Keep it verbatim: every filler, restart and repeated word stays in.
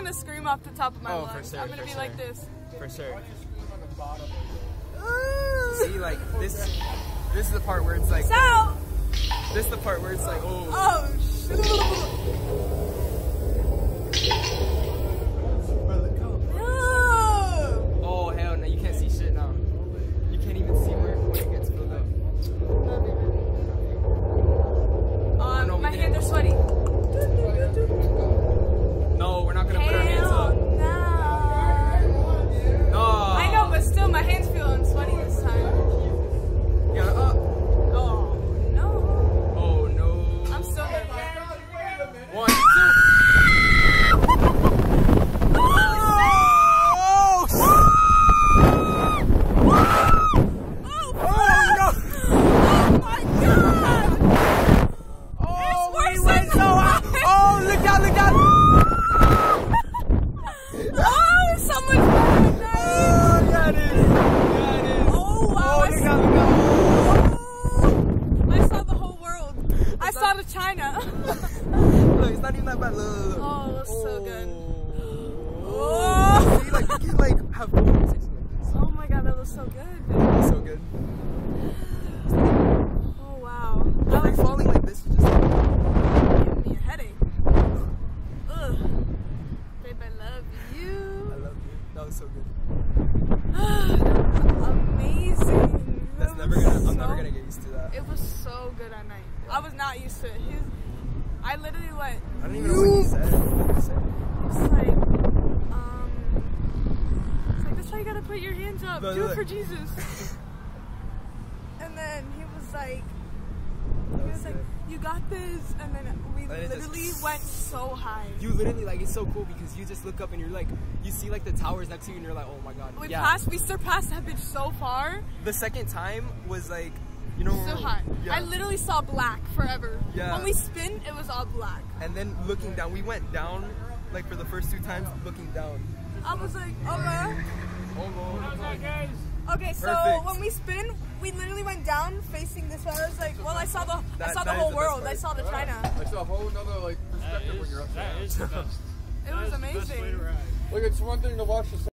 gonna scream off the top of my oh, lungs. For sure, I'm gonna for be sure. like this. For sure. See, like this. This is the part where it's like. So. This is the part where it's like, oh. Oh shoot. Oh hell no! You can't see shit now. You can't even see where when it gets filled up. Um, oh, no, my we hands are sweaty. No, we're not gonna put our hands Hell up. no. No. I know, but still, my hands feeling sweaty this time. Yeah. Uh, Oh no. oh no. I'm still nervous. One, two. Oh, China. Look, it's not even that bad. Look, look, look. Oh, it was so good. Oh. Oh. See, like you can like have conversations like this. Oh my god, that was so good. It was so good. Oh wow. That Free was falling like this is just like, giving me a headache. Ugh. Babe, I love you. I love you. That was so good. Amazing. That's That never was gonna. I'm so, never gonna get used to that. It was so good at night. I was not used to it. His, I literally went. I don't even know what he said. What did he say? It's like, um, it's like that's how you gotta put your hands up. No, Do no, it no. for Jesus. And then he was like, That he was was like, sick. you got this. And then we And it just- literally went so high. You literally like it's so cool because you just look up and you're like you see like the towers next to you and you're like oh my god. We yeah. passed, we surpassed that bitch so far. The second time was like you know. So high. Yeah. I literally saw black forever. Yeah. When we spin, it was all black. And then looking down, we went down like for the first two times looking down. I was like, okay. Oh no. How's that, guys? Okay, so Perfect. when we spin, we literally went down facing this way. I was like, well, I saw the, I That- saw the that is whole the best world. I part. saw the China. It's a whole nother like That perspective when is, you're up that there. is the best. It That was is the best way to amazing. ride. Like it's one thing to watch the